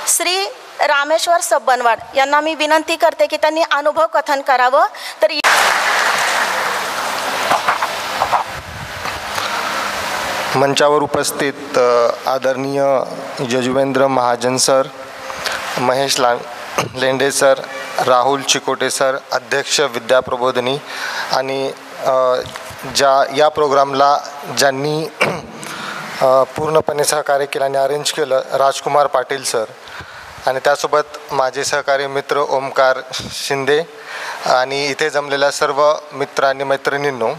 श्री रामेश्वर सब्बनवाड यांना मी विनंती करते की त्यांनी अनुभव कथन करावं. तर मंचावर उपस्थित आदरणीय Yajuvendra Mahajan sir, Mahesh Lende sir, Rahul Chikote sir, अध्यक्ष विद्याप्रबोधिनी, आणि या प्रोग्रामला ज्यांनी पूर्णपणे सहकार्य केलं आणि अरेंज केलं, राजकुमार पाटील सर, आणि त्यासोबत माझे सहकारी मित्र ओमकार शिंदे आणि इथे जमलेल्या सर्व मित्र आणि मैत्रिणींनो,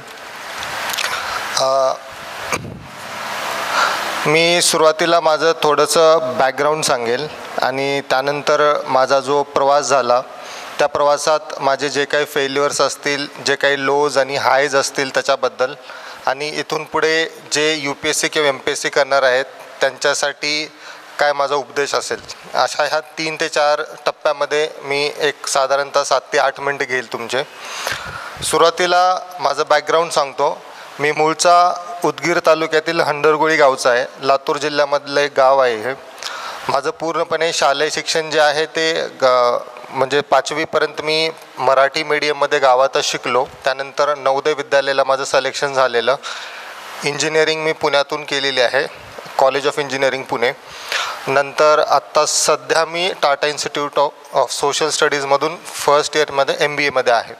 मी सुरुवातीला माझं थोडंसं बॅकग्राऊंड सांगेल आणि त्यानंतर माझा जो प्रवास झाला त्या प्रवासात माझे जे काही फेल्युअर्स असतील, जे काही लोज आणि हायज असतील त्याच्याबद्दल, आणि इथून पुढे जे UPSC किंवा MPSC करणार आहेत त्यांच्यासाठी काय माझा उपदेश असेल, अशा ह्या 3 ते 4 टप्प्यामध्ये मी एक साधारणतः 7 ते 8 मिनटं घेईल तुमचे. सुरुवातीला माझं बॅकग्राऊंड सांगतो. मी मूळचा उदगीर तालुक्यातील हंडरगुळी गावचा आहे. लातूर जिल्ह्यामधलं एक गाव आहे हे. माझं पूर्णपणे शालेय शिक्षण जे आहे ते म्हणजे 5वीपर्यंत मी मराठी मीडियममध्ये गावातच शिकलो. त्यानंतर नवोदय विद्यालयाला माझं सिलेक्शन झालेलं. इंजिनिअरिंग मी पुण्यातून केलेली आहे, कॉलेज ऑफ इंजिनिअरिंग पुणे. नंतर आत्ता सध्या मी टाटा इन्स्टिट्यूट ऑफ सोशल स्टडीजमधून फर्स्ट इयरमध्ये MBAमध्ये आहे.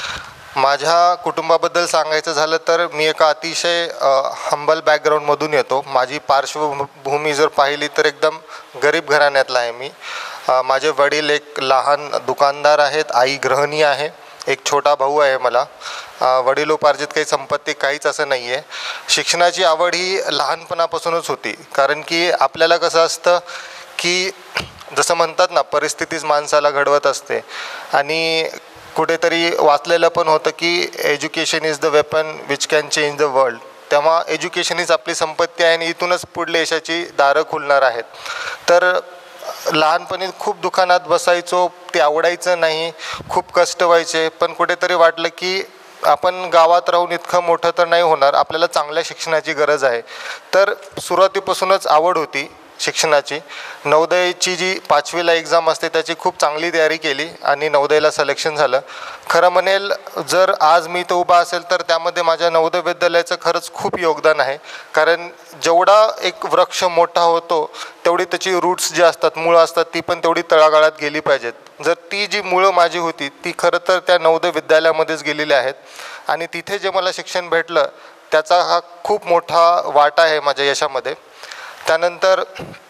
माझ्या कुटुंबाबद्दल सांगायचं झालं तर मी एका अतिशय हंबल बॅकग्राऊंडमधून येतो. माझी पार्श्वभूमी जर पाहिली तर एकदम गरीब घराण्यातला आहे मी. माझे वडील एक लहान दुकानदार आहेत, आई गृहिणी आहे, एक छोटा भाऊ आहे मला. वडिलोपार्जित काही संपत्ती काहीच असं नाही आहे. शिक्षणाची आवड ही लहानपणापासूनच होती, कारण की आपल्याला कसं असतं की जसं म्हणतात ना, परिस्थितीच माणसाला घडवत असते. आणि कुठेतरी वाचलेलं पण होतं की education is the weapon which can change the world. तेव्हा एज्युकेशन हीच आपली संपत्ती आहे आणि इथूनच पुढले यशाची दारं खुलणार आहेत. तर लहानपणी खूप दुकानात बसायचो, ते आवडायचं नाही, खूप कष्ट व्हायचे, पण कुठेतरी वाटलं की आपण गावात राहून इतकं मोठं तर नाही होणार, आपल्याला चांगल्या शिक्षणाची गरज आहे. तर सुरुवातीपासूनच आवड होती शिक्षणाची. नवोदयची जी 5वीला एक्झाम असते त्याची खूप चांगली तयारी केली आणि नवोदयला सिलेक्शन झालं. खरं म्हणेल, जर आज मी इथं उभा असेल तर त्यामध्ये माझ्या नवोदय विद्यालयाचं खरंच खूप योगदान आहे. कारण जेवढा एक वृक्ष मोठा होतो तेवढी त्याची रूट्स जी असतात, मुळं असतात, ती पण तेवढी तळागाळात गेली पाहिजेत. जर ती जी मुळं माझी होती ती खरं तर त्या नवोदय विद्यालयामध्येच गेलेली आहेत, आणि तिथे जे मला शिक्षण भेटलं त्याचा हा खूप मोठा वाटा आहे माझ्या यशामध्ये. त्यानंतर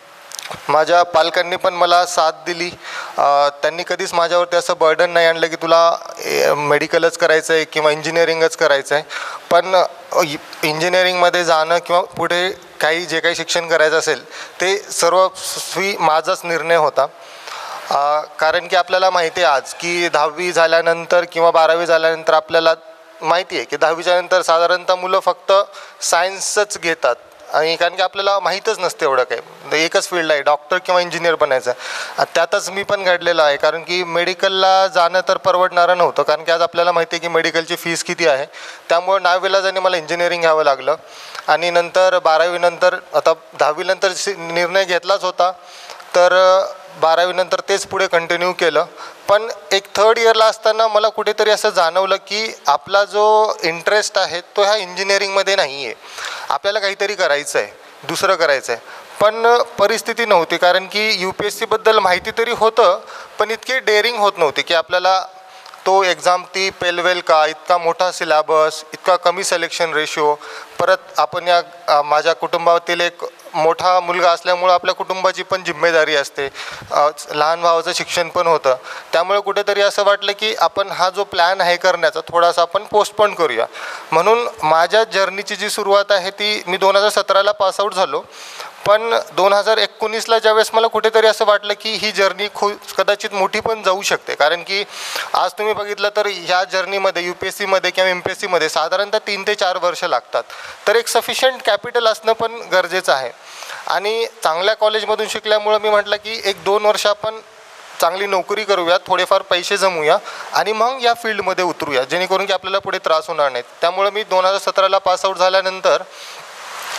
माझ्या पालकांनी पण मला साथ दिली. त्यांनी कधीच माझ्यावरती असं बर्डन नाही आणलं की तुला मेडिकलच करायचं आहे किंवा इंजिनिअरिंगच करायचं आहे. पण इंजिनिअरिंगमध्ये जाणं किंवा पुढे काही जे काही शिक्षण करायचं असेल ते सर्वस्वी माझाच निर्णय होता. कारण की आपल्याला माहिती आहे आज की 10वी झाल्यानंतर किंवा 12वी झाल्यानंतर आपल्याला माहिती आहे की 10वीच्या नंतर साधारणतः मुलं फक्त सायन्सच घेतात, आणि कारण की आपल्याला माहीतच नसते एवढं काही, एकच फील्ड आहे, डॉक्टर किंवा इंजिनियर बनायचं. त्यातच मी पण घडलेलं आहे, कारण की मेडिकलला जाणं तर परवडणारं नव्हतं, कारण की आज आपल्याला माहिती आहे की मेडिकलची फीस किती आहे. त्यामुळे नाईलाजाने मला इंजिनिअरिंग घ्यावं लागलं. आणि नंतर 12वीनंतर, आता 10वीनंतर निर्णय घेतलाच होता, तर 12वीनंतर तेच पुढे कंटिन्यू केलं. पण एक 3rd इयरला असताना मला कुठेतरी असं जाणवलं की आपला जो इंटरेस्ट आहे तो ह्या इंजिनिअरिंगमध्ये नाही आहे, आपल्याला काहीतरी करायचं आहे, दुसरं करायचं आहे. पण परिस्थिती नव्हती, कारण की UPSCबद्दल माहिती तरी होतं, पण इतकी डेअरिंग होत नव्हती की आपल्याला तो एक्झाम ती पेलवेल का, इतका मोठा सिलॅबस, इतका कमी सिलेक्शन रेशो. परत आपण या माझ्या कुटुंबातील एक मोठा मुलगा असल्यामुळं आपल्या कुटुंबाची पण जिम्मेदारी असते, लहान भावाचं शिक्षण पण होतं. त्यामुळे कुठेतरी असं वाटलं की आपण हा जो प्लॅन आहे करण्याचा थोडासा आपण पोस्टपोन करूया. म्हणून माझ्या जर्नीची जी सुरुवात आहे ती मी 2017ला पासआउट झालो. पण 2019ला ज्यावेळेस मला कुठेतरी असं वाटलं की ही जर्नी कदाचित मोठी पण जाऊ शकते, कारण की आज तुम्ही बघितलं तर ह्या जर्नीमध्ये UPSCमध्ये किंवा MPSCमध्ये साधारणतः 3 ते 4 वर्ष लागतात. तर एक सफिशियंट कॅपिटल असणं पण गरजेचं आहे. आणि चांगल्या कॉलेजमधून शिकल्यामुळं मी म्हटलं की 1-2 वर्ष आपण चांगली नोकरी करूया, थोडेफार पैसे जमूया आणि मग या फील्डमध्ये उतरूया, जेणेकरून की आपल्याला पुढे त्रास होणार नाहीत. त्यामुळे मी 2017ला पासआउट झाल्यानंतर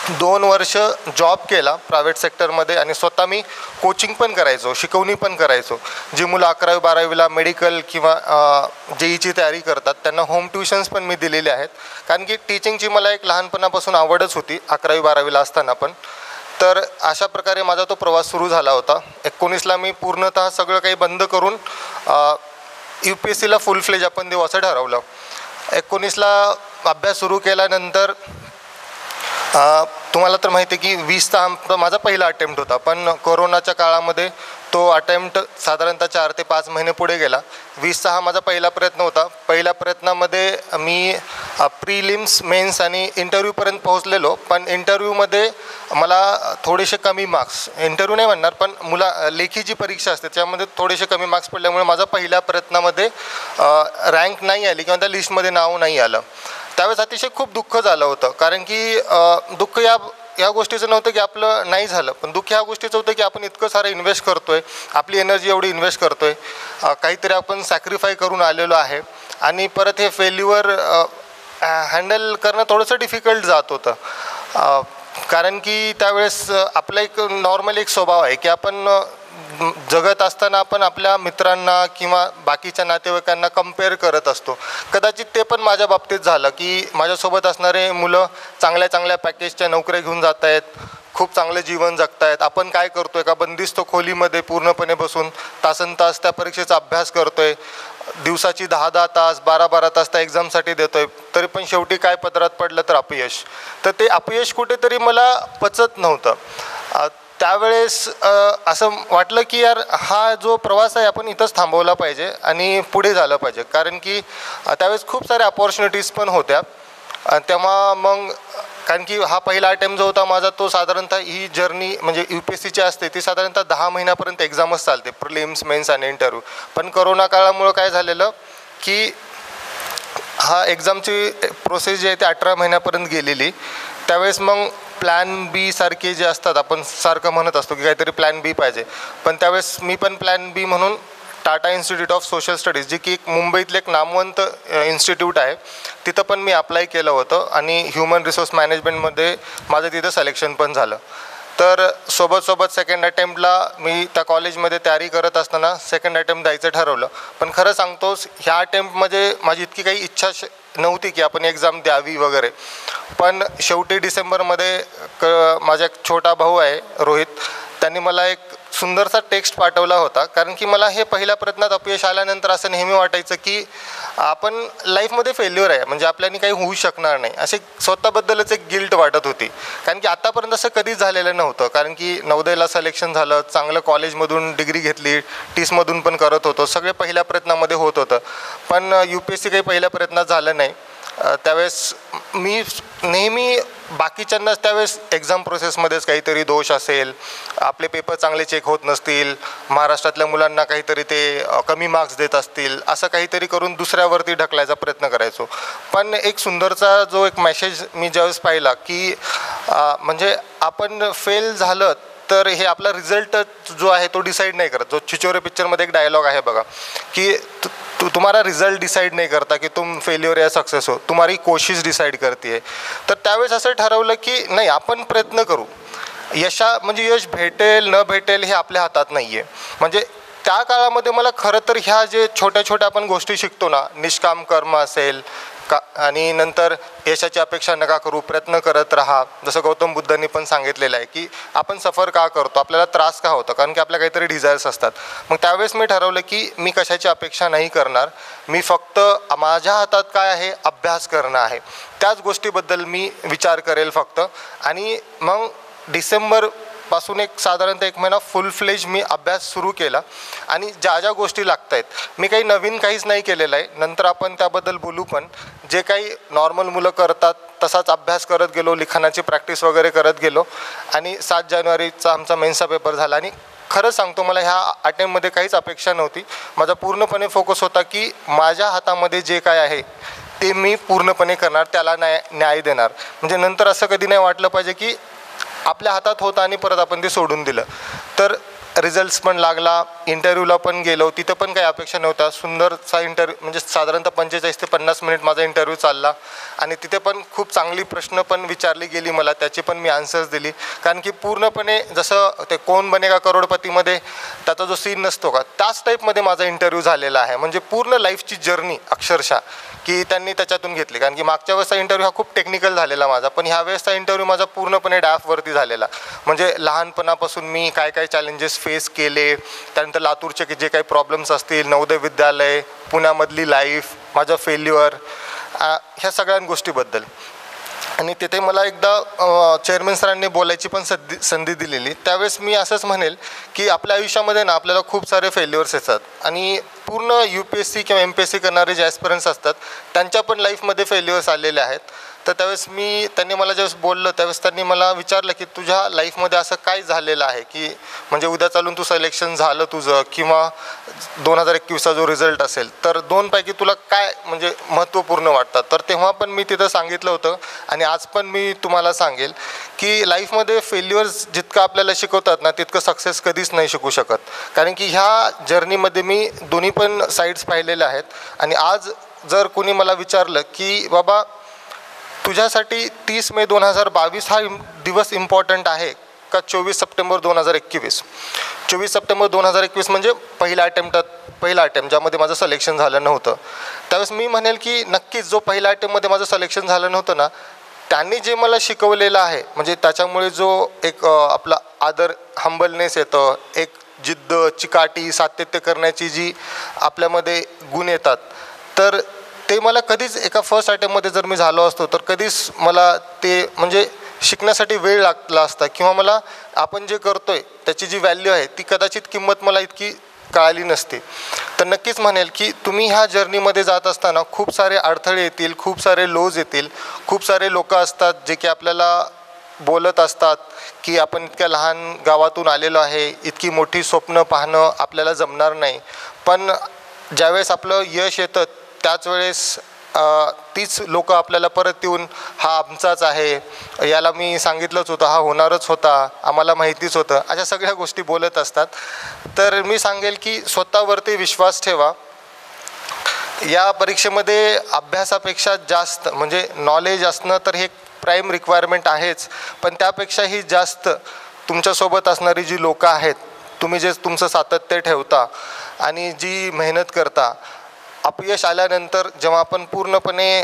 2 वर्ष जॉब केला प्रायव्हेट सेक्टरमध्ये आणि स्वतः मी कोचिंग पण करायचो, शिकवणी पण करायचो. जी मुलं 11वी-12वीला मेडिकल किंवा JEEची तयारी करतात त्यांना होम ट्युशन्स पण मी दिलेले आहेत. कारण की टीचिंगची मला एक लहानपणापासून आवडच होती 11वी-12वीला असताना पण. तर अशा प्रकारे माझा तो प्रवास सुरू झाला होता. 19ला मी पूर्णतः सगळं काही बंद करून UPSCला फुल फ्लेज आपण देऊ असं ठरवलं. 19ला अभ्यास सुरू केल्यानंतर तुम्हाला तर माहिती आहे की 20चा हा माझा पहिला अटेम्प्ट होता, पण कोरोनाच्या काळामध्ये तो अटेम्प्ट साधारणतः 4 ते 5 महिने पुढे गेला. 20चा हा माझा पहिला प्रयत्न होता. पहिल्या प्रयत्नामध्ये मी प्रीलिम्स, मेन्स आणि इंटरव्ह्यूपर्यंत पोहोचलेलो, पण इंटरव्ह्यूमध्ये मला थोडेसे कमी मार्क्स, इंटरव्ह्यू नाही म्हणणार पण लेखी जी परीक्षा असते त्यामध्ये थोडेसे कमी मार्क्स पडल्यामुळे माझा पहिल्या प्रयत्नामध्ये रँक नाही आली किंवा त्या लिस्टमध्ये नाव नाही आलं. त्यावेळेस अतिशय खूप दुःख झालं होतं. कारण की दुःख या गोष्टीचं नव्हतं की आपलं नाही झालं, पण दुःख ह्या गोष्टीचं होतं की आपण इतकं सारं इन्व्हेस्ट करतो आहे, आपली एनर्जी एवढी इन्व्हेस्ट करतो आहे, काहीतरी आपण सॅक्रिफाय करून आलेलो आहे आणि परत हे फेल्युअर हँडल करणं थोडंसं डिफिकल्ट जात होतं. कारण की त्यावेळेस आपला एक नॉर्मल एक स्वभाव आहे की आपण जगत असताना आपण आपल्या मित्रांना किंवा बाकीच्या नातेवाईकांना कंपेअर करत असतो. कदाचित ते पण माझ्या बाबतीत झालं की माझ्यासोबत असणारे मुलं चांगल्या चांगल्या पॅकेजच्या नोकऱ्या घेऊन जात आहेत, खूप चांगलं जीवन जगत आहेत. आपण काय करतो आहे का बंदिस्त खोलीमध्ये पूर्णपणे बसून तासनतास त्या परीक्षेचा अभ्यास करतो आहे, दिवसाची 10-10 तास 12-12 तास त्या एक्झामसाठी देतो आहे, तरी पण शेवटी काय पदरात पडलं तर अपयश. तर ते अपयश कुठेतरी मला पचत नव्हतं. त्यावेळेस असं वाटलं की यार हा जो प्रवास आहे आपण इथंच थांबवला पाहिजे आणि पुढे झालं पाहिजे. कारण की त्यावेळेस खूप साऱ्या अपॉर्च्युनिटीज पण होत्या. तेव्हा मग कारण की हा पहिला अटेम्प्ट जो होता माझा तो साधारणतः ही जर्नी म्हणजे UPSCची असते ती साधारणतः 10 महिन्यापर्यंत एक्झामच चालते, प्रिलिम्स, मेन्स आणि इंटरव्ह्यू. पण कोरोना काळामुळं काय झालेलं की हा एक्झामची प्रोसेस जी आहे ती 18 महिन्यापर्यंत गेलेली. त्यावेळेस मग प्लॅन बी सारखे जे असतात आपण सारखं म्हणत असतो की काहीतरी प्लॅन बी पाहिजे, पण त्यावेळेस मी पण प्लॅन बी म्हणून Tata institute of social studies जी की एक मुंबईतलं एक नामवंत इन्स्टिट्यूट आहे तिथं पण मी अप्लाय केलं होतं आणि ह्युमन रिसोर्स मॅनेजमेंटमध्ये माझं तिथं सिलेक्शन पण झालं. तर सोबत सेकंड अटेम्प्टला मी त्या कॉलेजमध्ये तयारी करत असताना सेकंड अटेम्प्ट द्यायचं ठरवलं. पण खरं सांगतोस ह्या अटेम्प्टमध्ये माझी इतकी काही इच्छा नव्हती की आपण एक्झाम द्यावी वगैरे. पण शेवटी डिसेंबरमध्ये माझा एक छोटा भाऊ आहे रोहित, त्यांनी मला एक सुंदरसा टेक्स्ट पाठवला होता. कारण की मला हे पहिल्या प्रयत्नात अपयश आल्यानंतर असं नेहमी वाटायचं की आपण लाईफमध्ये फेल्युअर आहे म्हणजे आपल्याने काही होऊ शकणार नाही, असे स्वतःबद्दलच एक गिल्ट वाटत होती. कारण की आतापर्यंत असं कधीच झालेलं नव्हतं. कारण की 9वीला सिलेक्शन झालं, चांगलं कॉलेजमधून डिग्री घेतली, टीसमधून पण करत होतो, सगळे पहिल्या प्रयत्नामध्ये होत होतं. पण UPSC काही पहिल्या प्रयत्नात झालं नाही. त्यावेळेस मी नेहमी बाकीच्यांनाच त्यावेळेस एक्झाम प्रोसेसमध्येच काहीतरी दोष असेल, आपले पेपर चांगले चेक होत नसतील, महाराष्ट्रातल्या मुलांना काहीतरी ते कमी मार्क्स देत असतील, असं काहीतरी करून दुसऱ्यावरती ढकलायचा प्रयत्न करायचो. पण एक सुंदरचा जो एक मेसेज मी ज्यावेळेस पाहिला की म्हणजे आपण फेल झालं तर हे आपला रिझल्ट जो आहे तो डिसाईड नाही करत. जो छिछोरे पिक्चरमध्ये एक डायलॉग आहे बघा की तुम्हारा रिझल्ट डिसाईड नहीं करता कि तुम फेल्युअर या सक्सेस हो, तुम्हारी कोशिश डिसाईड करते. तर त्यावेळेस असं ठरवलं की नाही आपण प्रयत्न करू, म्हणजे यश भेटेल न भेटेल हे आपल्या हातात नाही आहे. म्हणजे त्या काळामध्ये मला खरं तर ह्या जे छोट्या छोट्या आपण गोष्टी शिकतो ना, निष्काम कर्म असेल का आणि नंतर यशाची अपेक्षा नका करू, प्रयत्न करत राहा. जसं गौतम बुद्धांनी पण सांगितलेलं आहे की आपण सफर का करतो, आपल्याला त्रास का होतो, कारण की आपल्या काहीतरी डिझायर्स असतात. मग त्यावेळेस मी ठरवलं की मी कशाची अपेक्षा नाही करणार, मी फक्त माझ्या हातात काय आहे अभ्यास करणं आहे, त्याच गोष्टीबद्दल मी विचार करेल फक्त. आणि मग डिसेंबरपासून एक साधारणतः 1 महिना फुल फ्लेज मी अभ्यास सुरू केला. आणि ज्या ज्या गोष्टी लागत आहेत, मी काही नवीन काहीच नाही केलेलं आहे, नंतर आपण त्याबद्दल बोलू. पण जे काही नॉर्मल मुलं करतात तसाच अभ्यास करत गेलो, लिखाणाची प्रॅक्टिस वगैरे करत गेलो. आणि 7 जानेवारीचा आमचा मेन्सचा पेपर झाला. आणि खरं सांगतो मला ह्या अटेम्प्टमध्ये काहीच अपेक्षा नव्हती. माझा पूर्णपणे फोकस होता की माझ्या हातामध्ये जे काय आहे ते मी पूर्णपणे करणार, त्याला न्याय देणार. म्हणजे नंतर असं कधी नाही वाटलं पाहिजे की आपल्या हातात होतं आणि परत आपण ते सोडून दिलं. तर रिझल्ट्स पण लागला, इंटरव्ह्यूला पण गेलो, तिथं पण काही अपेक्षा नव्हत्या. सुंदरसा इंटरव्ह्यू, म्हणजे साधारणतः 45 ते 50 मिनिट माझा इंटरव्ह्यू चालला आणि तिथे पण खूप चांगली प्रश्न पण विचारली गेली मला, त्याची पण मी आन्सर्स दिली. कारण की पूर्णपणे जसं ते कोण बनेगा करोडपतीमध्ये त्याचा जो सीन नसतो का, त्याच टाईपमध्ये माझा इंटरव्ह्यू झालेला आहे. म्हणजे पूर्ण लाईफची जर्नी अक्षरशः की त्यांनी त्याच्यातून घेतली. कारण की मागच्या वेळेसचा इंटरव्ह्यू हा खूप टेक्निकल झालेला माझा, पण ह्या वेळेसचा इंटरव्ह्यू माझा पूर्णपणे डॅफवरती झालेला. म्हणजे लहानपणापासून मी काय काय चॅलेंजेस फेस केले, त्यानंतर लातूरचे जे काही प्रॉब्लेम्स असतील, नवोदय विद्यालय, पुण्यामधली लाईफ, माझं फेल्युअर, ह्या सगळ्या गोष्टीबद्दल. आणि तिथे मला एकदा चेअरमन सरांनी बोलायची पण संधी दिलेली. त्यावेळेस मी असंच म्हणेल की आपल्या आयुष्यामध्ये ना आपल्याला खूप सारे फेल्युअर्स येतात आणि पूर्ण UPSC किंवा MPSC करणारे जे ॲस्पिरंट्स असतात त्यांच्या पण लाईफमध्ये फेल्युअर्स आलेले आहेत. तर त्यावेळेस त्यांनी मला ज्यावेळेस बोललं त्यावेळेस त्यांनी मला विचारलं की तुझ्या लाईफमध्ये असं काय झालेलं आहे की म्हणजे उद्या चालून तू सिलेक्शन झालं तुझं किंवा 2021चा जो रिझल्ट असेल तर 2पैकी तुला काय म्हणजे महत्त्वपूर्ण वाटतात. तर तेव्हा पण मी तिथं सांगितलं होतं आणि आज पण मी तुम्हाला सांगेल की लाईफमध्ये फेल्युअर्स जितकं आपल्याला शिकवतात ना तितकं सक्सेस कधीच नाही शिकू शकत. कारण की ह्या जर्नीमध्ये मी दोन्ही पण साईड्स पाहिलेल्या आहेत. आणि आज जर कोणी मला विचारलं की बाबा तुझ्यासाठी 30 मे 2022 हा दिवस इम्पॉर्टंट आहे का 24 सप्टेंबर 2021? 24 सप्टेंबर 2021 म्हणजे पहिला अटेम्प्ट ज्यामध्ये माझं सिलेक्शन झालं नव्हतं. त्यावेळेस मी म्हणेल की नक्कीच जो पहिल्या अटेम्प्टमध्ये माझं सिलेक्शन झालं नव्हतं ना त्यांनी जे मला शिकवलेलं आहे म्हणजे त्याच्यामुळे जो एक आपला आदर, हंबलनेस येतं, एक जिद्द, चिकाटी, सातत्य करण्याची जी आपल्यामध्ये गुण येतात, तर ते मला कधीच एका फर्स्ट अटेम्प्टमध्ये जर मी झालो असतो तर कधीच मला ते म्हणजे शिकण्यासाठी वेळ लागला असता किंवा मला आपण जे करतोय त्याची जी व्हॅल्यू आहे ती कदाचित किंमत मला इतकी कळाली नसते. तर नक्कीच म्हणेल की तुम्ही ह्या जर्नीमध्ये जात असताना खूप सारे अडथळे येतील, खूप सारे लोज येतील, खूप सारे लोक असतात जे की आपल्याला बोलत असतात की आपण इतक्या लहान गावातून आलेलो आहे, इतकी मोठी स्वप्न पाहणं आपल्याला जमणार नाही. पण ज्यावेळेस आपलं यश येतं त्याच वेळेस तीच लोकं आपल्याला परत येऊन हा आमचाच आहे, याला मी सांगितलंच होतं, हा होणारच होता, आम्हाला माहितीच होतं, अशा सगळ्या गोष्टी बोलत असतात. तर मी सांगेल की स्वतःवरती विश्वास ठेवा. या परीक्षेमध्ये अभ्यासापेक्षा जास्त म्हणजे नॉलेज असणं तर हे प्राईम रिक्वायरमेंट आहेच, पण त्यापेक्षाही जास्त तुमच्यासोबत असणारी जी लोकं आहेत, तुम्ही जे तुमचं सातत्य ठेवता आणि जी मेहनत करता, अपयश आल्यानंतर जेव्हा आपण पूर्णपणे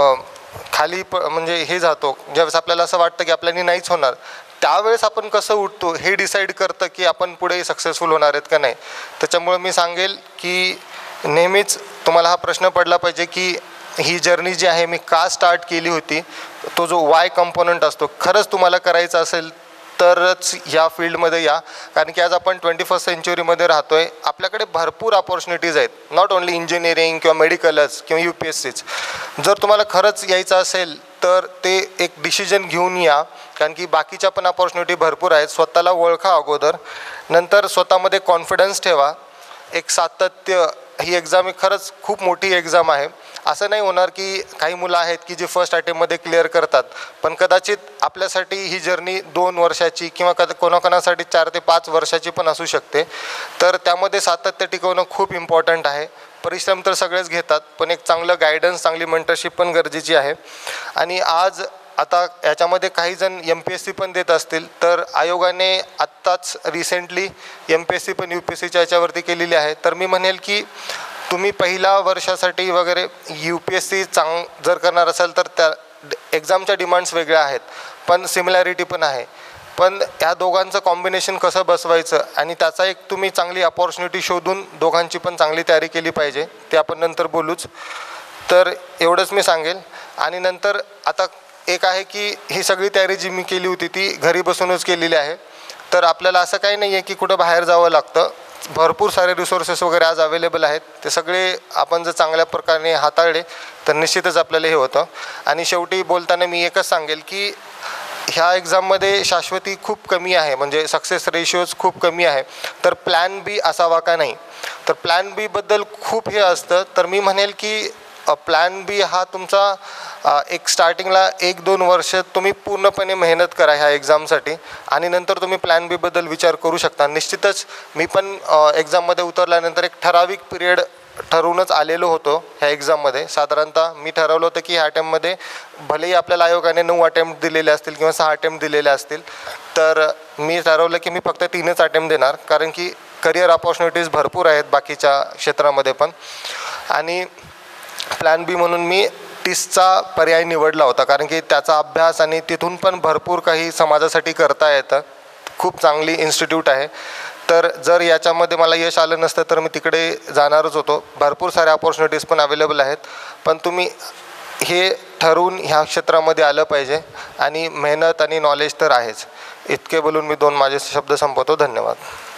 खाली म्हणजे हे जातो, ज्यावेळेस आपल्याला असं वाटतं की आपल्याला नाहीच होणार, त्यावेळेस आपण कसं उठतो हे डिसाईड करतं की आपण पुढे सक्सेसफुल होणार आहेत का नाही. त्याच्यामुळे मी सांगेल की नेहमीच तुम्हाला हा प्रश्न पडला पाहिजे की ही जर्नी जी आहे मी का स्टार्ट केली होती. तो जो वाय कंपोनंट असतो, खरंच तुम्हाला करायचं असेल तरच ह्या फील्डमध्ये या. कारण की आज आपण 21st सेंचुरीमध्ये राहतो आहे, आपल्याकडे भरपूर अपॉर्च्युनिटीज आहेत, नॉट ओन्ली इंजिनिअरिंग किंवा मेडिकलच किंवा UPSCच. जर तुम्हाला खरंच यायचं असेल तर ते एक डिसिजन घेऊन या, कारण की बाकीच्या पण अपॉर्च्युनिटी भरपूर आहेत. स्वतःला ओळखा अगोदर, नंतर स्वतःमध्ये कॉन्फिडन्स ठेवा, एक सातत्य. ही एक्झाम ही खरंच खूप मोठी एक्झाम आहे. असं नाही होणार की काही मुलं आहेत की जे फर्स्ट अटेम्प्टमध्ये क्लिअर करतात, पण कदाचित आपल्यासाठी ही जर्नी 2 वर्षाची किंवा कोणाकोणासाठी 4 ते 5 वर्षाची पण असू शकते. तर त्यामध्ये सातत्य टिकवणं खूप इम्पॉर्टंट आहे. परिश्रम तर सगळेच घेतात, पण एक चांगलं गायडन्स, चांगली मेंटरशिप पण गरजेची आहे. आणि आज आता याच्यामध्ये काही जण MPSC पण देत असतील, तर आयोगाने आत्ताच रिसेंटली MPSC पण UPSCच्या याच्यावरती केलेली आहे. तर मी म्हणेल की तुम्ही पहिल्या वर्षासाठी वगैरे UPSC जर करणार असाल तर त्या एक्झामच्या डिमांड्स वेगळ्या आहेत, पण सिमिलॅरिटी पण आहे. पण या दोघांचं कॉम्बिनेशन कसं बसवायचं आणि त्याचा एक तुम्ही चांगली अपॉर्च्युनिटी शोधून दोघांची पण चांगली तयारी केली पाहिजे, ते आपण नंतर बोलूच. तर एवढंच मी सांगेल. आणि नंतर आता एक आहे की ही सगळी तयारी जी मी केली होती ती घरी बसूनच केलेली आहे. तर आपल्याला असं काही नाही आहे की कुठं बाहेर जावं लागतं. भरपूर सारे रिसोर्सेस वगैरे आज अवेलेबल आहेत, ते सगळे आपण जर चांगल्या प्रकारे हाताळले तर निश्चितच आपल्याला हे होतं. आणि शेवटी बोलताना मी एकच सांगेल की ह्या एक्झाममध्ये शाश्वती खूप कमी आहे, म्हणजे सक्सेस रेशिओज खूप कमी आहे. तर प्लॅन बी असावा का नाही, तर प्लॅन बीबद्दल खूप हे असतं. तर मी म्हणेल की प्लॅन बी हा तुमचा एक स्टार्टिंगला 1-2 वर्ष तुम्ही पूर्णपणे मेहनत करा ह्या एक्झामसाठी आणि नंतर तुम्ही प्लॅन बीबद्दल विचार करू शकता. निश्चितच मी पण एक्झाममध्ये उतरल्यानंतर एक ठराविक पिरियड ठरवूनच आलेलो होतो ह्या एक्झाममध्ये. साधारणतः मी ठरवलं होतं की ह्या अटेम्प्टमध्ये भलेही आपल्याला आयोगाने 9 अटेम्प्ट दिलेले असतील किंवा 6 अटेम्प्ट दिलेले असतील, तर मी ठरवलं की मी फक्त 3च अटेम्प्ट देणार, कारण की करिअर ऑपॉर्च्युनिटीज भरपूर आहेत बाकीच्या क्षेत्रामध्ये पण. आणि प्लॅन बी म्हणून मी टीसचा पर्याय निवडला होता, कारण की त्याचा अभ्यास आणि तिथून पण भरपूर काही समाजासाठी करता येतं. खूप चांगली इन्स्टिट्यूट आहे. तर जर याच्यामध्ये मला यश आलं नसतं तर मी तिकडे जाणारच होतो. भरपूर साऱ्या अपॉर्च्युनिटीज पण अवेलेबल आहेत, पण तुम्ही हे ठरवून ह्या क्षेत्रामध्ये आलं पाहिजे आणि मेहनत आणि नॉलेज तर आहेच. इतके बोलून मी 2 माझे शब्द संपवतो. धन्यवाद.